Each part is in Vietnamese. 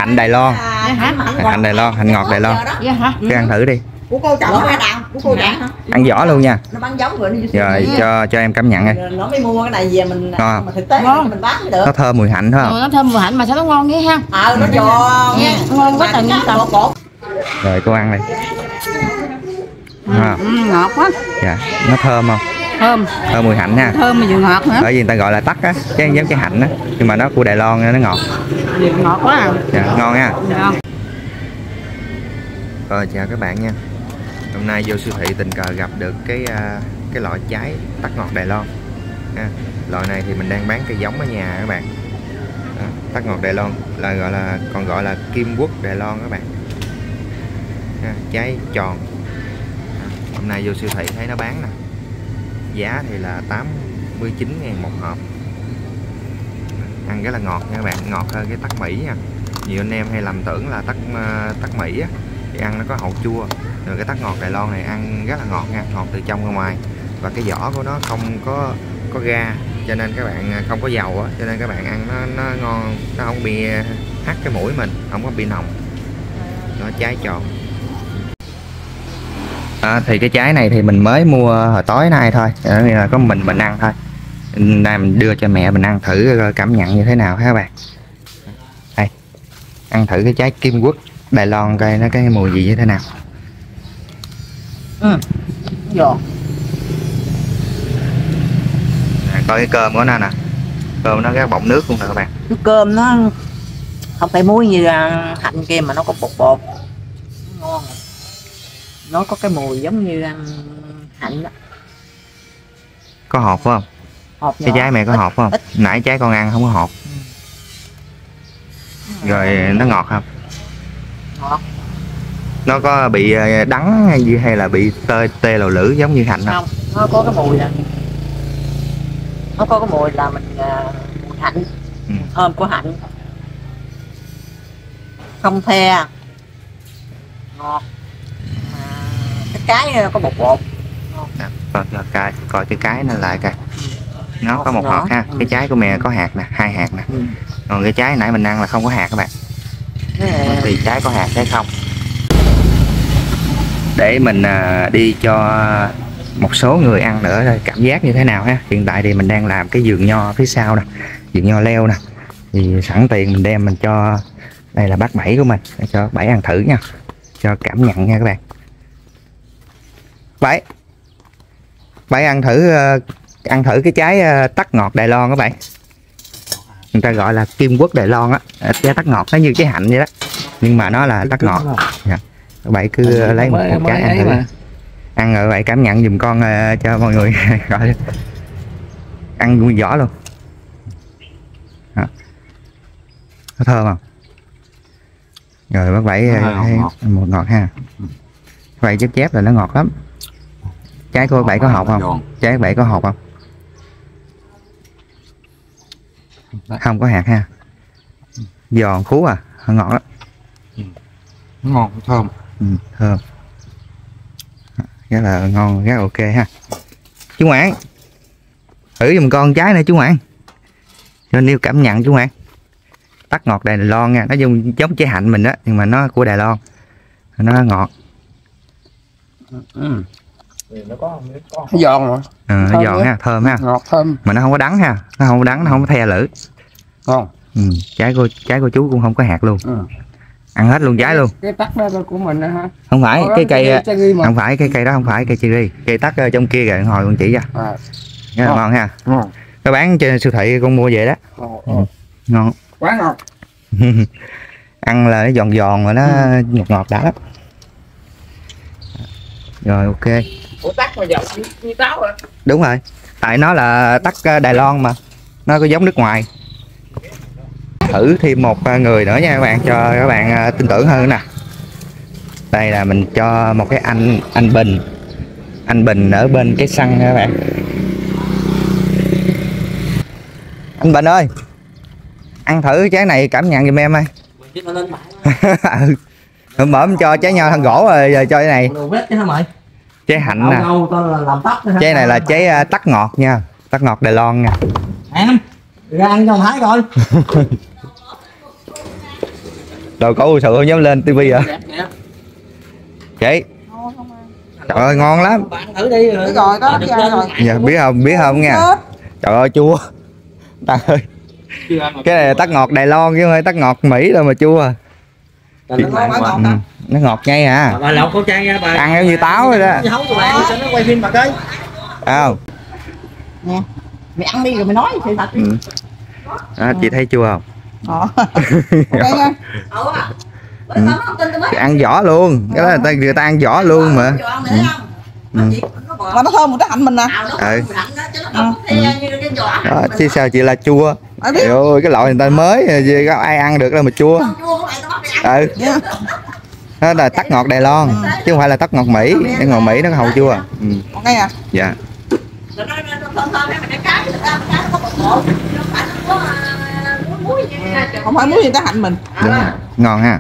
hạnh Đài Loan. Hạnh Đài Loan, hạnh ngọt Đài Loan. Cái ăn thử đi. Của cô chồng cái nào? Của cô chồng hả? Ăn vỏ luôn nha. Nó bán giống rồi. Rồi cho em cảm nhận đi. Nó mới mua cái này về mình mà thực tế mình bán mới được. Nó thơm mùi hạnh phải không? Nó thơm mùi hạnh mà sao nó ngon vậy ha? Nó giòn. Ngon quá trời nhân tâm. Rồi cô ăn đi. Ngọt quá. Dạ, nó thơm không? Thơm. Thơm mùi hạnh nha. Thơm mà vừa ngọt nữa. Bởi vì người ta gọi là tắc á, chứ giống cái hạnh á, nhưng mà nó của Đài Loan nó ngọt. Ngọt quá à. Dạ, ngon nha. Ngon. Rồi chào các bạn nha. Hôm nay vô siêu thị tình cờ gặp được cái loại trái tắc ngọt Đài Loan. Loại này thì mình đang bán cây giống ở nhà các bạn. Tắc ngọt Đài Loan là gọi là Kim Quốc Đài Loan các bạn. Trái tròn. Hôm nay vô siêu thị thấy nó bán nè. Giá thì là 89.000 một hộp. Ăn rất là ngọt nha các bạn, ngọt hơn cái tắc Mỹ nha. Nhiều anh em hay lầm tưởng là tắc Mỹ á, thì ăn nó có hậu chua. Rồi cái tắc ngọt Đài Loan này ăn rất là ngọt nha, ngọt từ trong ra ngoài. Và cái vỏ của nó không có ga, cho nên các bạn không có dầu á, cho nên các bạn ăn nó ngon, nó không bị hắt cái mũi mình, không có bị nồng. Nó trái tròn. Thì cái trái này thì mình mới mua hồi tối nay thôi, là có mình ăn thôi. Nay mình đưa cho mẹ mình ăn thử cảm nhận như thế nào các bạn. Đây, ăn thử cái trái Kim Quốc Đài Loan coi nó cái mùi gì như thế nào. Giòn. Coi cái cơm của nó nè, cơm nó cái bọng nước luôn nè các bạn. Cái cơm nó không phải muối như hạnh kia mà nó có bột bột, ngon. Nó có cái mùi giống như ăn hạnh đó. Có hột phải không? Hột cái trái mẹ có hột phải không? Nãy trái con ăn không có hột. Rồi nó ngọt không? Ngọt. Nó có bị đắng hay là bị tê lầu lử giống như hạnh không? Không, nó có cái mùi là nó có cái mùi là mình hạnh, thơm của hạnh, không the, ngọt. Cái có bột bột. Coi cái nó lại coi. Nó có một hạt ha. Cái trái của mẹ có hạt nè, 2 hạt nè. Còn cái trái nãy mình ăn là không có hạt các bạn. Thì trái có hạt trái không. Để mình đi cho một số người ăn nữa thôi, cảm giác như thế nào ha. Hiện tại thì mình đang làm cái vườn nho phía sau nè, vườn nho leo nè. Thì sẵn tiền mình đem mình cho, đây là bác Bảy của mình, để cho Bảy ăn thử nha, cho cảm nhận nha các bạn. Bảy ăn thử cái trái tắc ngọt Đài Loan các bạn. Người ta gọi là Kim Quốc Đài Loan á, trái tắc ngọt nó như trái hạnh vậy đó, nhưng mà nó là tắc ngọt. Bảy cứ lấy một trái ăn thử. Ăn rồi Bảy cảm nhận giùm con cho mọi người gọi ăn nguyên vỏ luôn. Nó thơm không? Rồi bác Bảy một ngọt ha. Vậy chép là nó ngọt lắm. Trái của Bảy có hột không? Trái của Bảy có hột không? Không có hạt ha. Giòn khú à, ngọt lắm. Ngon, thơm. Thơm. Rất là ngon, rất là ok ha. Chú Ngoạn, thử giùm con trái này chú Ngoạn, cho nêu cảm nhận chú Ngoạn. Tắc ngọt Đài Loan nha, nó giống trái hạnh mình đó, nhưng mà nó của Đài Loan, nó ngọt. Nó giòn rồi. Nó giòn ha, thơm ha. Ngọt thơm. Mà nó không có đắng ha, nó không có đắng, nó không có the lử. Ngon. Trái của chú cũng không có hạt luôn. Ăn hết luôn trái luôn. Cái tắc đó của mình đó hả? Không phải cái cây, không phải cái cây đó, không phải cây cherry, cây tắc ở trong kia kìa, hồi con chỉ cho. Ngon ha. Nó bán trên siêu thị con mua về đó. Ngon. Quá ngon. Ăn là nó giòn giòn mà nó ngọt ngọt đã lắm. Rồi ok. Ủa tắc mà giòn như táo hả? Đúng rồi. Tại nó là tắc Đài Loan mà. Nó có giống nước ngoài. Thử thêm một người nữa nha các bạn, cho các bạn tin tưởng hơn nè. Đây là mình cho một cái anh Bình. Anh Bình ở bên cái xăng nha các bạn. Anh Bình ơi, ăn thử trái này cảm nhận giùm em ơi. Mở cho trái nho thân gỗ rồi giờ cho cái này. Trái hạnh nè. Trái này là trái tắc ngọt nha, tắc ngọt Đài Loan nha. Em ra ăn cho Thái coi. Đồ có u sữa không dám lên tivi hả? Chị. Trời ơi ngon lắm. Bạn thử đi rồi. Rồi có rồi. Dạ, biết không nha. Trời ơi chua. Ta ơi. Cái này là tắc ngọt Đài Loan chứ không phải tắc ngọt Mỹ đâu mà chua. Nó ngọt ngay à. Bà lọc khẩu trang nha bà. Ăn giống như táo rồi đó. Hấu của bạn sao nó quay phim bà coi. Không. Nè, mày ăn đi rồi mày nói sự thật. À, chị thấy chua không? Ok nha. Chị ăn vỏ luôn, cái đó người ta ăn vỏ luôn mà. Mà nó thơm một cái hạnh mình nè. Đó, chứ sao chị là chua? Trời ơi, cái loại người ta mới gì có ai ăn được đâu mà chua. Đó là tắc ngọt Đài Loan chứ không phải là tắc ngọt Mỹ. Cái ngọt Mỹ nó có hậu chua. Ok à? Dạ. Không phải muối gì cái hạnh mình. Đúng rồi. Ngon ha.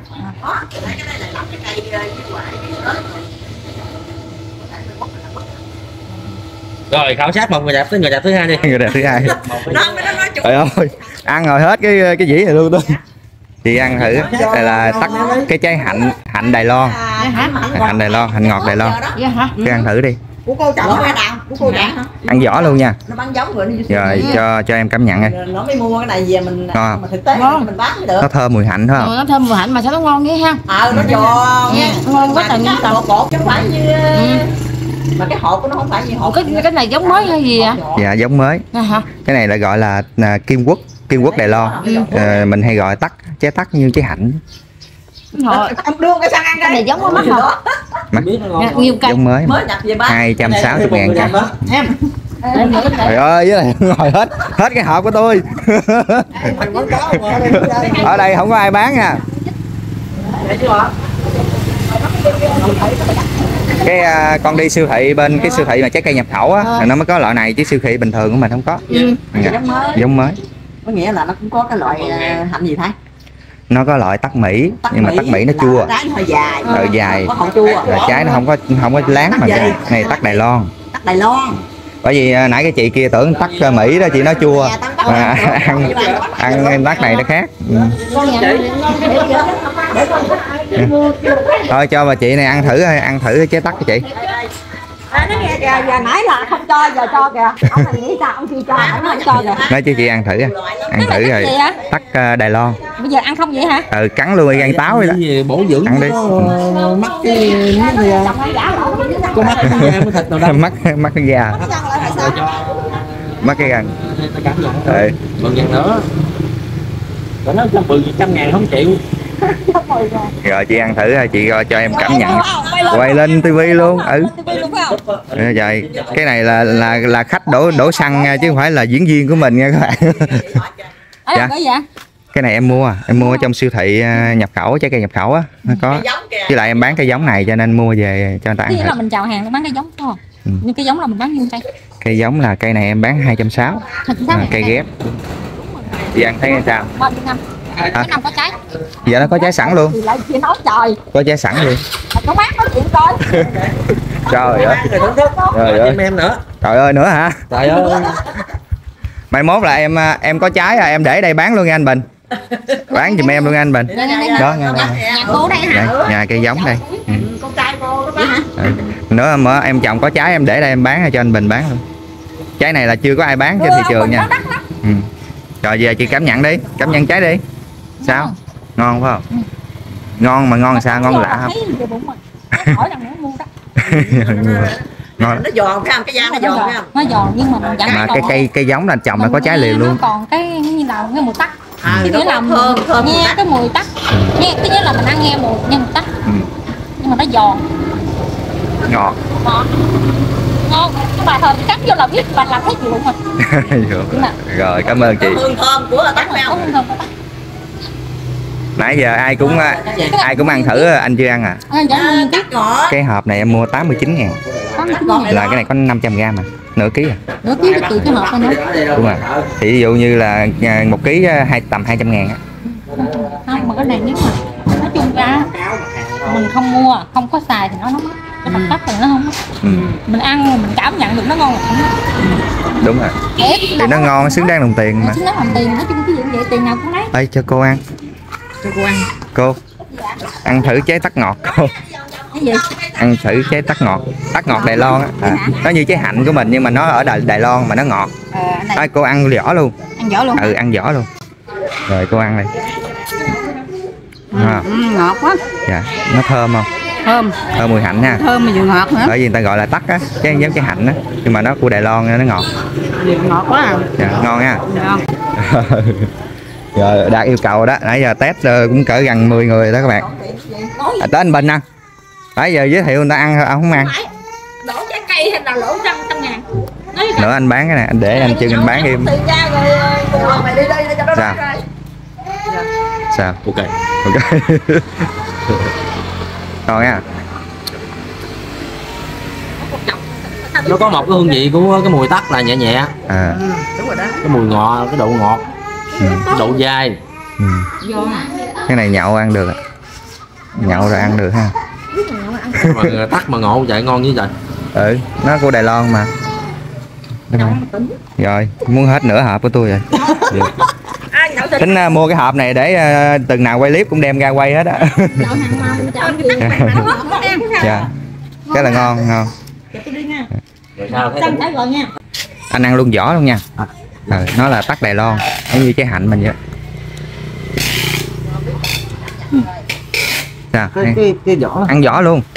Rồi khảo sát một người đẹp tới người đẹp thứ hai đi. Người đẹp thứ hai. Trời ơi, ăn rồi hết cái dĩ này luôn tôi. Chị ăn thử, đây là tắc cái trái hạnh Đài Loan. Hạnh Đài Loan, hạnh ngọt Đài Loan. Chị ăn thử đi. Của cô chồng cái đàn, của cô chồng hả? Ăn vỏ luôn nha. Nó bán giống rồi Rồi cho em cảm nhận đi. nó mới mua cái này về mình Ngon. mà thực tế mình bán mới được. Nó thơm mùi hạnh phải không? Nó thơm mùi hạnh mà sao nó ngon vậy ha? Nó giòn. Ngon quá trời nguyên tàu. Bột chứ không phải như mà cái hộp của nó không phải như hộp. Cái này giống mới hay gì ạ? Dạ giống mới. Hả? Cái này là gọi là Kim Quốc Đài Loan. Mình hay gọi trái tắc như trái hạnh. Ăn đương cái sang ăn Cái này giống quá mắt hả? Nhiều giống mới. Mới nhập về bán. 260.000 cả. Em. Trời ơi, với này ngồi hết cái hộp của tôi. Ở đây không có ai bán nha. Cái con đi siêu thị bên cái siêu thị mà trái cây nhập khẩu á, nó mới có loại này chứ siêu thị bình thường của mình không có. Giống mới. Có nghĩa là nó cũng có cái loại hạnh gì thấy? Nó có loại tắc Mỹ, nhưng mà tắc Mỹ nó chua. Trái hơi dài. Dài. Có hậu chua. Rồi trái nó không có láng mà này tắc Đài Loan. Tắc Đài Loan. Bởi vì nãy cái chị kia tưởng tắc Mỹ đó chị nói chua. Ăn tắc này nó khác. Thôi cho bà chị này ăn thử trái tắc của chị. Nó nghe kìa, giờ nãy là không cho, giờ cho kìa. Ông này nghĩ sao, ông chưa cho, ông không cho kìa. Nói chứ chị ăn thử rồi. Tắc Đài Loan. Bây giờ ăn không vậy hả? Cắn luôn gan táo vậy đó. Bổ dưỡng ăn đi. Mắc cái có mắc cái thịt nào đâu. Mắc cái gà. Mắc cái gan. Bự ngàn nữa. Nó bự 100.000 không chịu. Rồi chị ăn thử chị cho em cảm nhận. Quay lên tivi luôn. Trời, cái này là khách đổ xăng nha, chứ không phải là diễn viên của mình nha các bạn. Dạ. Cái này em mua ở trong siêu thị nhập khẩu, trái cây nhập khẩu á, nó có. Với lại em bán cái giống này cho nên mua về cho người ta ăn. Thế là mình chào hàng bán cái giống phải không? Nhưng cái giống là mình bán nhiêu cây? Cây giống là cây này em bán 260. Cây ghép. Chị ăn thấy sao? Bao nhiêu năm? Cái năm có trái. Dạ nó có trái sẵn luôn. Thì lại chị nói trời. Có trái sẵn luôn. Có bán nói chuyện coi. Trời ơi. Trời ơi. Em nữa. Trời ơi nữa hả? Trời ơi. Mai mốt là em có trái em để đây bán luôn nha anh Bình. Bán giùm em luôn nha anh Bình. Đó nha. Nhà cô đây hả? Nhà cây giống đây. Con trai cô đó hả? Nữa mà em chồng có trái em để đây em bán cho anh Bình bán luôn. Trái này là chưa có ai bán trên thị trường nha. Rồi về chị cảm nhận đi, cảm nhận trái đi. Sao? Ngon phải không? Ngon mà ngon là sao? Ngon lạ không? Ngon. Nó giòn phải không? Cái da nó giòn phải không? Nó giòn nhưng mà mình mà cây giống là trồng là có trái liền luôn. Còn cái như là cái mùi tắc. Thì nó làm thơm nghe cái mùi tắc. Nghe cái nhớ là mình ăn nghe mùi tắc. Nhưng mà nó giòn. Ngọt. Ngon. Cái bà thơm cắt vô là biết bà làm thấy gì luôn rồi. Rồi cảm ơn chị. Hương thơm của tắc phải không? Nãy giờ ai cũng ăn thử, anh chưa ăn à? Cái hộp này em mua 89.000. Là cái này có 500g mà, nửa ký à? Nửa ký từ cái hộp này nữa. Đúng rồi. Thì ví dụ như là 1 ký tầm 200.000 á. Không, mà cái này nếu mà nói chung ra mình không mua, không có xài thì nó mất. Cái mặt tắc thì nó không mất. Mình ăn mình cảm nhận được nó ngon là không mất. Đúng rồi. Thì nó ngon, xứng đáng đồng tiền mà. Xứng đáng đồng tiền, nói chung cái gì vậy tiền nào cũng lấy. Ê cho cô ăn. cho cô ăn. Cô ăn thử trái tắc ngọt cô. Cái gì? Ăn thử trái tắc ngọt Đài Loan á. Nó như trái hạnh của mình nhưng mà nó ở Đài Loan mà nó ngọt. Này. Cô ăn vỏ luôn. Ăn vỏ luôn. Ừ, ăn vỏ luôn. Rồi cô ăn đi. Ngọt quá. Dạ, nó thơm không? Thơm mùi hạnh ha. Thơm mà vừa ngọt nữa. Bởi vì người ta gọi là tắc á, cái giống cái hạnh á, nhưng mà nó của Đài Loan nó ngọt. Vừa ngọt quá à. Dạ, ngon ha. Ngon. Rồi đạt yêu cầu đó, nãy giờ test cũng cỡ gần 10 người đó các bạn. Tới anh Bình ăn. Nãy giờ giới thiệu người ta ăn không ăn. Đổ trái cây hay là lỗ 100 ngàn. Nữa anh bán cái này, anh để anh chân anh bán im. Sao? Sao? Ok. Ok. Ngon nha. Nó có một cái hương vị của cái mùi tắc là nhẹ nhẹ. Đúng rồi đó. Cái mùi ngọt, cái độ ngọt, cái độ dai. Cái này nhậu ăn được. Nhậu rồi ăn được ha. Mà tắc mà ngọt vậy ngon như vậy. Ừ, nó của Đài Loan mà. Rồi, muốn hết nửa hộp của tôi rồi. Tính mua cái hộp này để từng nào quay clip cũng đem ra quay hết á. Dạ. Cái là ngon. Rồi sao thấy Anh ăn luôn vỏ luôn nha. Nó là tắc Đài Loan, giống như trái hạnh mình vậy. Sao? cái vỏ Ăn vỏ luôn,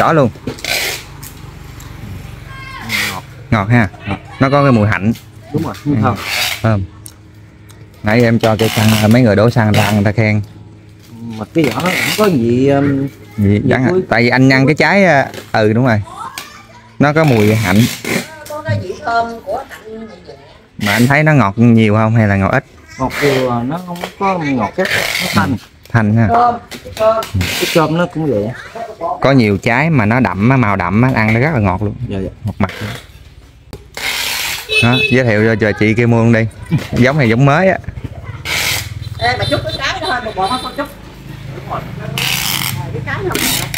ngọt ha. Nó có cái mùi hạnh. đúng rồi, thơm. Thơm. Nãy em cho cây xăng, mấy người đổ xăng ra ăn người ta khen. Mà cái vỏ nó cũng có gì Tại vì anh ăn cái trái đúng rồi. Nó có mùi hạnh. Có cái vị thơm của hạnh. Mà anh thấy nó ngọt nhiều không hay là ngọt ít? ngọt vừa, nó không có ngọt cái nó thanh. Thanh ha. Cái cơm nó cũng vậy. Có nhiều trái mà nó đậm, màu đậm ăn nó rất là ngọt luôn. Dạ. Ngọt mặt luôn. Đó, giới thiệu cho chị kia mua luôn đi. Giống này giống mới á. Ê, mà chút cái trái đó thôi, một bộ không chút. Cái trái không.